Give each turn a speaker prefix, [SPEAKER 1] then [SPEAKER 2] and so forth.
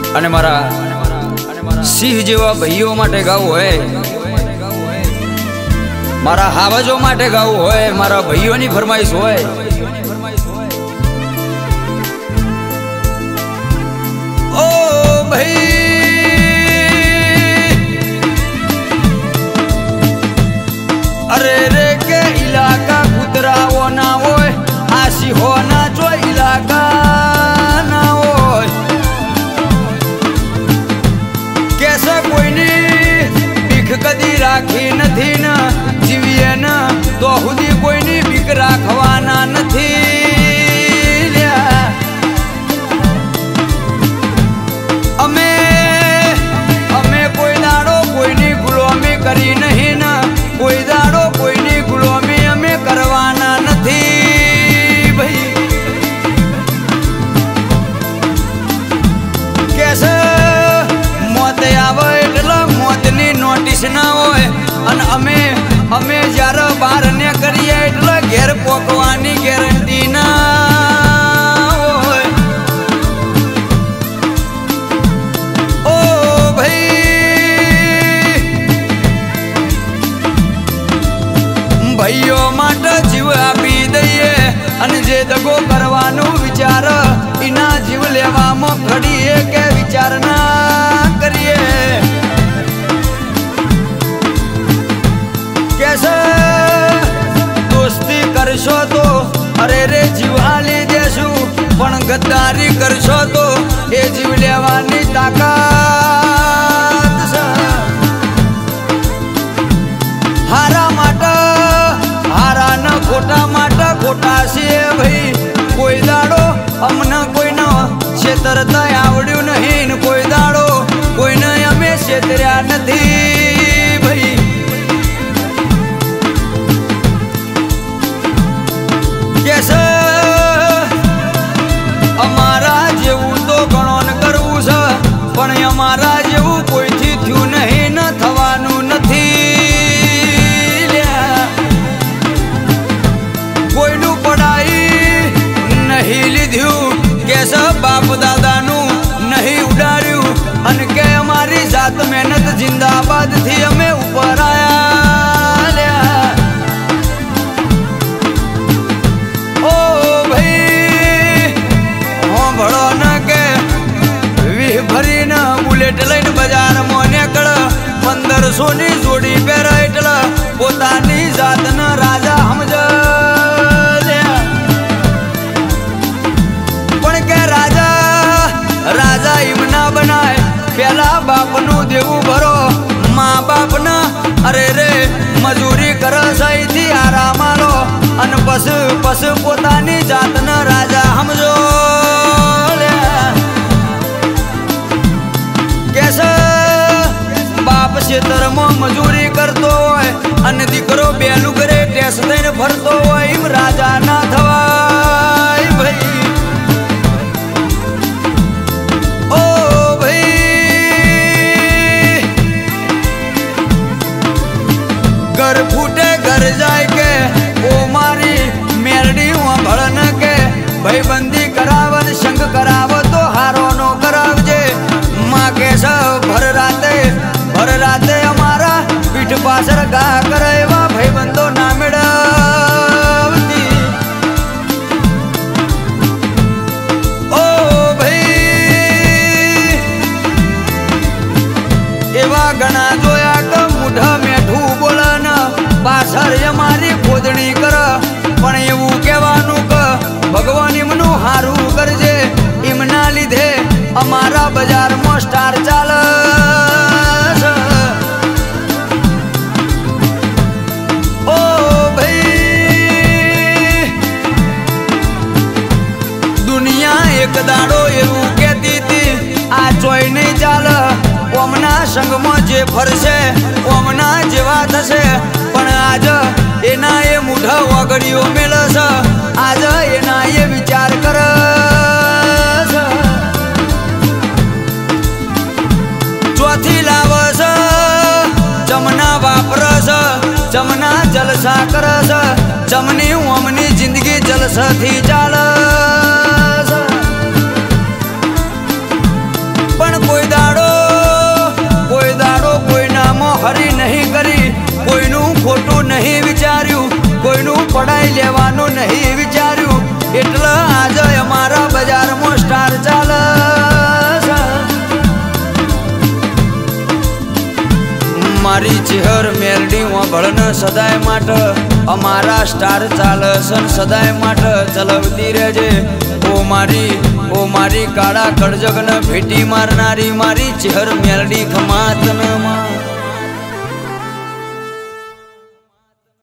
[SPEAKER 1] અને મારા સિંહ જેવા ભાઈઓ માટે ગાવું હોય, મારા હાવજો માટે ગાવું હોય, મારા ભાઈઓની ફરમાઈશ હોય। ओ भाई अरे रे के इलाका कुतराओ ना होय, आशी हो ना जो इलाका ना होय। कैसे कोई नी भीख कदी राखी नथी न, जीविए न तो हुदी कोई नी भीख राखवाना नथी। अमे कोई दाड़ो कोई नी गुलामी करी नहीं न, कोई दाड़ो कोई नी गुलामी अमे करवाना नथी भाई। कैसे मौत आवे એટલે मौतनी नोटिस ना होय, अन अमे જ્યારે બહાર ને કરીએ એટલે ઘેર પોકવાની ગેરંટી ના હોય। ओ भाई भाईओ માટે જીવ આપી દઈએ, અને જે દગો કરવાનો વિચાર એના જીવ લેવામાં ઘડીએ કે વિચાર ના કરીએ। कैसे दोस्ती करशो तो अरे रे जीव आली देशु, पण गद्दारी करशो तो ए जीव लेवानी ताकत छे। हारा माटे हारा न खोटा माटे खोटा छे भाई। कोई दाड़ो अमने कोई न छेतरता आवड्યું नहीं, कोई दाड़ो कोई न अमे छेतर्या नथी भाई। कैसे अमारा जेवू तो गणोन करवू छे, पण अमारा जेवू कोई थी थ्यू नहीं न थवानू नथी। कोईनू पढ़ाई नहीं लीध्यू, कैसे बाप दादानू नहीं उडाड्यू, अन के अमारी जात मेहनत जिंदाबाद थी अमे ऊपर आया। बुलेट लईन बजार में निकळ, 1500 नी जोड़ी पेरा एटला पोतानी जातन राजा समझे। पण के राजा राजा एम ना बनाय, पेला बापनु देवू भरो माँ बाप न। अरे रे मजूरी करे सही थी आराम आलो, अन पस पस पोतानी जातन राजा समझो। कैसे बाप क्षेत्र में मजूरी करतो होय, अन दीकरो बेलू करे टेस दईने भरतो होय, एम राजा ना थवाय भाई। ओ भाई घर फूटे घर जाए के ओ मारी मेरडी हुआ भड़न के, भाई बंदी करावन संग कराव तो हारो नो करावजे। माँ के सब भर राते हमारा पीठ पासर गा करे वा भाई बंदो ना मिड़ती। ओ भाई एवा घना जोया के मुठा मेठू बोले न, पासर हमारी खोदनी कर, पण एवं कहेवानु के भगवान इमनु हारू करजे, इमना लीधे अमारा बाजार में स्टार चाले। ओ भाई दुनिया एक दाड़ो एवं कहती थी आ चोई नहीं चाले, ओमना संग में जे फरसे ओमना जेवा थशे। पण आज एना ए मूढ़ा वगड़ियो मेले छे, आज एना ए विचार करे। चौथी लावस जमना वापरस, जमना जलसा करस, जमनी ओमनी जिंदगी जलसा थी चालस। पण पढ़ाई लेवानु नहीं विचार्यु એટલે आज हमारा बाजार में स्टार चाल मारी चेहर मेलडी वळन सदाय माट अमारा स्टार चालसन सदाय माट चलवती रहेजे ओ मारी काळा कड़जग न भेटी मारनारी मारी चेहर मेलडी खमात न